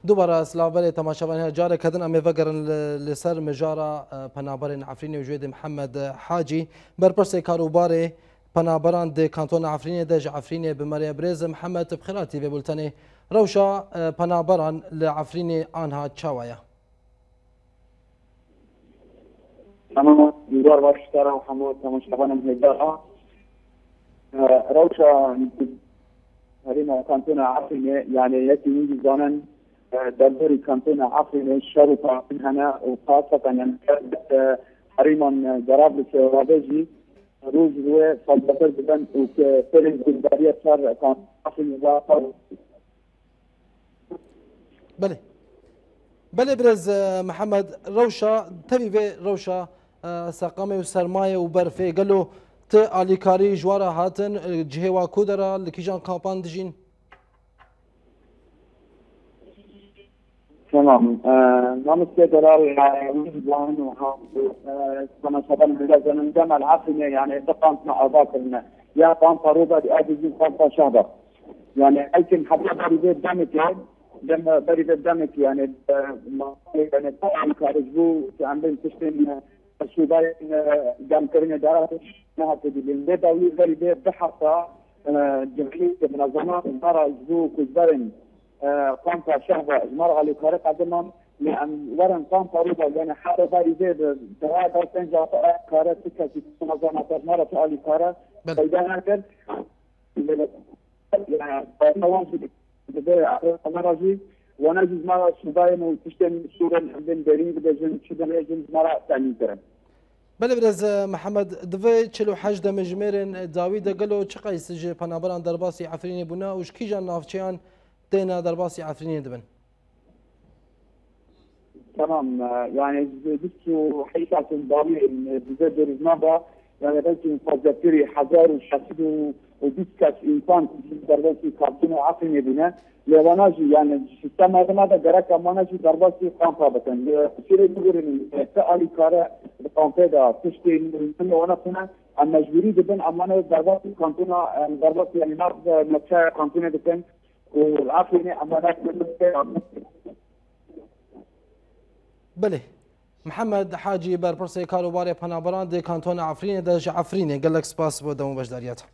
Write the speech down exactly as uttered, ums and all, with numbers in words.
دوباره سلاوبر تماشاوان هر جاره کدن امی وگرن لسر مجارا پنابرین عفرین وجود محمد حاجی برپرس کاروبار پنابران د کانتون عفرین د عفرین بمری برز محمد بخیراتی و بولتنی روشا پنابران لعفرین آنها چاوایا تمام دوباره باشتر و همه تماشاوان هجار روشا هرينا كانتون عفرين يعني يأتي من زمان دبر كانتون عفرين شرطة هنا وخاصة يعني حريما جرابلس رابجي روز هو فالبطر بدن وكفرن جلدارية صار كان عفرين واقع. بله بله برز محمد روشا تبي في روشا ساقامي وسرماية وبرفي قالوا ت آلیکاری جوارا هاتن جهوا کودرا لکیجان کامپان دجین. تمام. نامسته دلار يعني وين وها كما سبنا هذا من جمع العاصمة يعني تقامنا أذاكرنا يا قام فروضة أديزين خمسة شهر يعني أيكن حبيب بريد دمك يعني لما بريد دمك يعني ما يعني طبعا كارجبو عندنا تشتين السوداء جام كريم دارات نهار تدين لداوي بريد بحثة جمعية منظمات مرة جبو كزبرن قامت شهر مرة على كارك عدمان لأن ورن قام فروضة يعني حتى بريد دواء دارتين جاء كارك تكاسي منظمات مرة على كارك فإذا هكذا يعني نواصل بداية مراجي ونجز مرة السوداء وتشتن سورة عندن بريد بجن شدن يجن مرة تاني كرم. بله برز محمد دوی چلو حج مجمرن داوی دگلو چه قیس پنابران درباسی عفرینی بونا وش کی جان نافچیان دینا درباسی عفرینی دبن. تمام يعني بس حقيقة داوي بزاد رزمابا يعني لازم فضلتري حذار وشاسد وديسكاس إنسان درباسي كابتنو عفريني بونا لوناجي يعني سيستم هذا ما ده جرك ماناجي درباسي قامفا بتن سيري نقولين تالي كارا قامفا ده تشتي من وانا كنا المجبوري دبن أمانة درباسي كانتونا درباسي يعني ناخذ نفسها كانتونا دبن والعفريني أمانة بله محمد حاجی برپرس کاروبار پنابران د کانتون عفرین د عفرین گلک سپاس بودم بجداریت